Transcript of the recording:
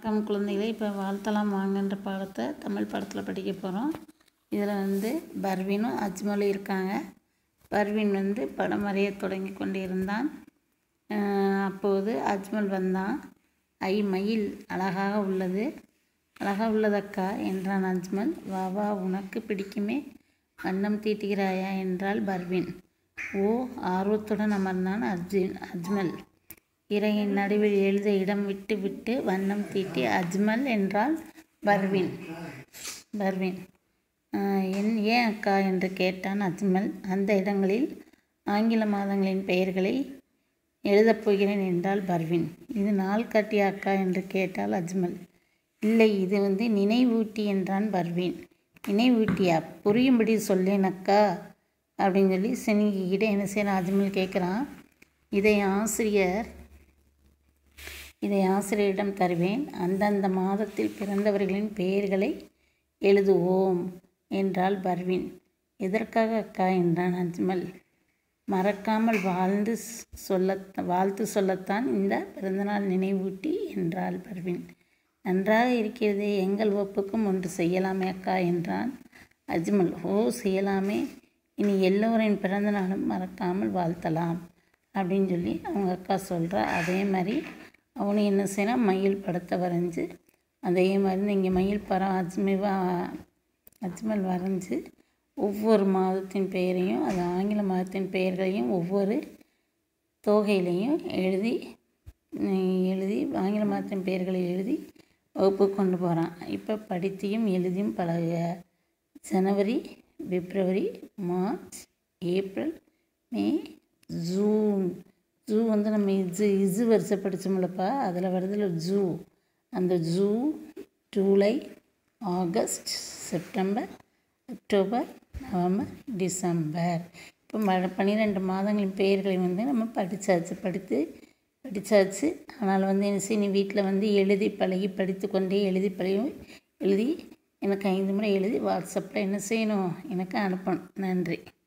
வணக்கம் குழந்தைகளே. இப்போ வாழ்த்தலாம் வாங்கன்ற பாடத்தை தமிழ் பாடத்தில் படிக்க போகிறோம். இதில் பர்வீனும் அஜ்மலும் இருக்காங்க. பர்வீன் படம் வரைய தொடங்கி கொண்டிருந்தான். அப்போது அஜ்மல் வந்தான். ஐ மயில் அழகாக உள்ளதக்கா என்றான் அஜ்மல். வா வா, உனக்கு பிடிக்குமே, வண்ணம் தீட்டுகிறாயா என்றாள் பர்வீன். ஓ, ஆர்வத்துடன் அமர்ந்தான் அஜ்மல். இறையின் நடுவில் எழுத இடம் விட்டு விட்டு வண்ணம் தீட்டி அஜ்மல் என்றாள் பர்வீன். ஏன் அக்கா என்று கேட்டான் அஜ்மல். அந்த இடங்களில் ஆங்கில மாதங்களின் பெயர்களை எழுதப் போகிறேன் என்றாள் பர்வீன். இது நாள் காட்டியா அக்கா என்று கேட்டாள் அஜ்மல். இல்லை, இது நினைவூட்டி என்றான் பர்வீன். நினைவூட்டியா? புரியும்படி சொல்லேன் அக்கா அப்படின்னு சொல்லி சினிக்கிட்ட என்ன செய்யணும் அஜ்மல் கேட்குறான். இதை ஆசிரியரிடம் தருவேன். அந்தந்த மாதத்தில் பிறந்தவர்களின் பெயர்களை எழுதுவோம் என்றாள் பர்வீன். எதற்காக அக்கா என்றான் அஜ்மல். மறக்காமல் வாழ்த்து சொல்லத்தான் இந்த பிறந்தநாள் நினைவூட்டி என்றாள் பர்வீன். நன்றாக இருக்கிறதே, எங்கள் ஒப்புக்கும் ஒன்று செய்யலாமே அக்கா என்றான் அஜ்மல். ஓ, செய்யலாமே, இனி எல்லோரின் பிறந்த நாளும் மறக்காமல் வாழ்த்தலாம் அப்படின்னு சொல்லி அவங்க அக்கா சொல்கிறா. அதே மாதிரி அவனும் என்ன செய்யலாம், மயில் படத்தை வரைஞ்சி அதே மாதிரி இங்கே மயில் படம் அஜ்மல் வரைஞ்சி ஒவ்வொரு மாதத்தின் பெயரையும் அது ஆங்கில மாதத்தின் பெயர்களையும் ஒவ்வொரு தொகையிலையும் எழுதி ஆங்கில மாதத்தின் பெயர்களை எழுதி வகுப்பு கொண்டு போகிறான். இப்போ படித்தியும் எழுதியும் பழகுக. ஜனவரி, பிப்ரவரி, மார்ச், ஏப்ரல், மே, ஜூன். ஜூ நம்ம இசு வரிசை படித்தோம்லப்பா, அதில் வருதுல ஜூ. அந்த ஜூ, ஜூலை, ஆகஸ்ட், செப்டம்பர், அக்டோபர், நவம்பர், டிசம்பர். இப்போ 12 மாதங்களின் பெயர்களை நம்ம படித்தாச்சு. ஆனால் என்ன வீட்டில் எழுதி பழகி படித்து கொண்டே எழுதி எனக்கு 5 முறை எழுதி வாட்ஸ்அப்பில் என்ன செய்யணும், எனக்கு அனுப்பணும். நன்றி.